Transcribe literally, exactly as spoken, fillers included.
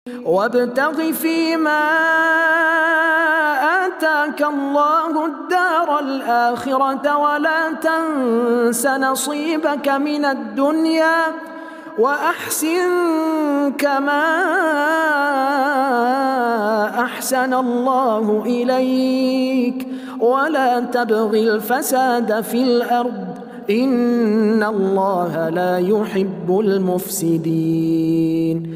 وابتغ فيما آتاك الله الدار الآخرة ولا تنس نصيبك من الدنيا وأحسن كما أحسن الله إليك ولا تبغ الفساد في الأرض إن الله لا يحب المفسدين.